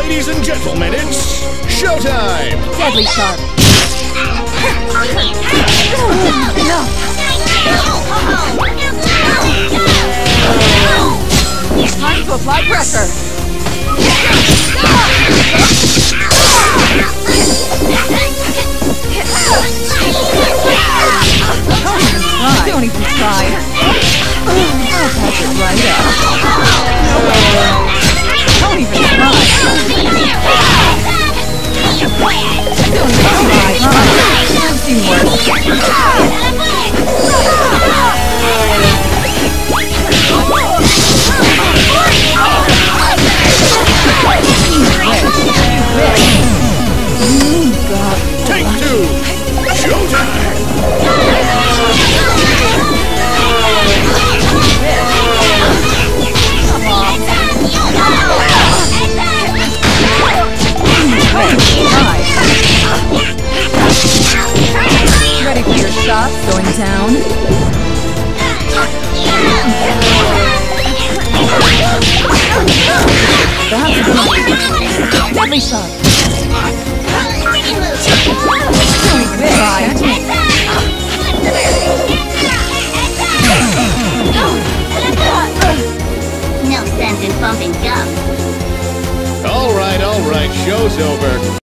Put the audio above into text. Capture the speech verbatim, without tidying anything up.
Ladies and gentlemen, it's showtime! Deadly sharp. Enough. Time to apply pressure. Don't even try. Don't even try. I'll patch it right up. No way. Don't even try. Don't even try. I've seen worse. Take two! Showtime! Ready for your shots going down? That's a deadly shot.